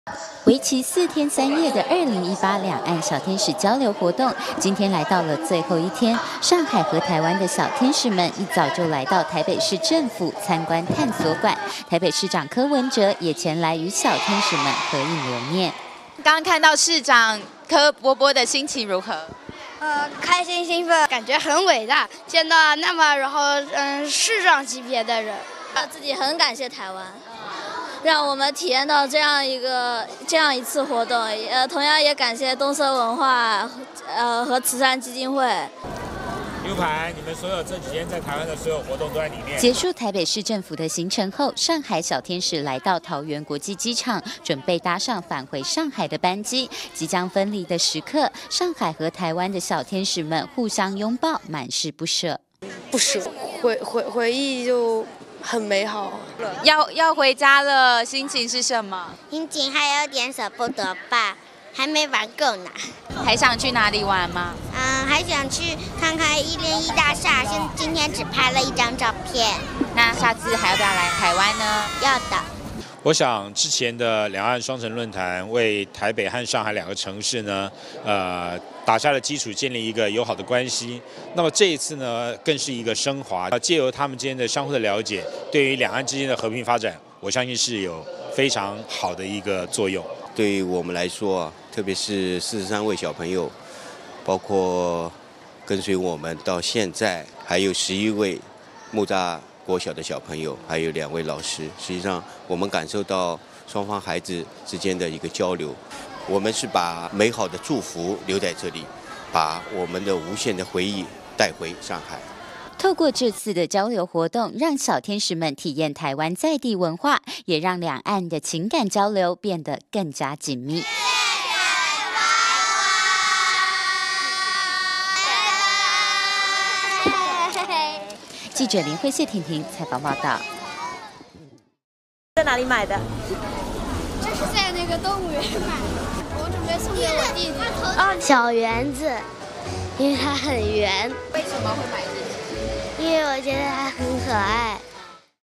为期4天3夜的2018两岸小天使交流活动，今天来到了最后一天。上海和台湾的小天使们一早就来到台北市政府参观探索馆，台北市长柯文哲也前来与小天使们合影留念。 刚刚看到市长柯伯伯的心情如何？ 开心兴奋，感觉很伟大，见到那么市长级别的人， 自己很感谢台湾。让我们体验到这样一次活动，同样也感谢东森文化，和慈善基金会。 U盘，你们所有这几天在台湾的所有活动都在里面。 结束台北市政府的行程后，上海小天使来到桃园国际机场，准备搭上返回上海的班机。即将分离的时刻，上海和台湾的小天使们互相拥抱，满是不舍。 不舍，回忆就很美好。 要回家了，心情是什么？ 心情还有点舍不得吧，还没玩够呢。 还想去哪里玩吗？ 还想去看看101大厦，今天只拍了1张照片。 那下次还要不要来台湾呢？ 要的。 我想之前的两岸双城论坛为台北和上海两个城市呢，打下了基础，建立一个友好的关系。那么这一次呢，更是一个升华，借由他们之间的相互的了解，对于两岸之间的和平发展，我相信是有非常好的一个作用。 对于我们来说，特别是43位小朋友，包括跟随我们到现在，还有11位木栅国小的小朋友，还有2位老师，实际上我们感受到双方孩子之间的一个交流。我们是把美好的祝福留在这里，把我们的无限的回忆带回上海。 透过这次的交流活动，让小天使们体验台湾在地文化，也让两岸的情感交流变得更加紧密。记者林慧谢婷婷采访报道。 在哪里买的？ 这是在那个动物园买的，我准备送给我弟弟。 小园子，因为它很圆。 为什么会买这些？ 因为我觉得它很可爱。